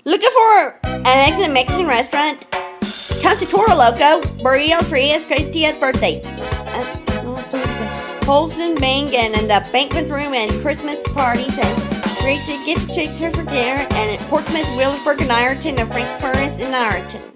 Looking for an excellent Mexican restaurant? Come to Toro Loco. Burritos free as crazy as birthdays. Wholesome bang and a banquet room and Christmas parties and great gift checks for dinner and at Portsmouth, Wheelersburg, and Ireton, and Frankfurt and Ireton.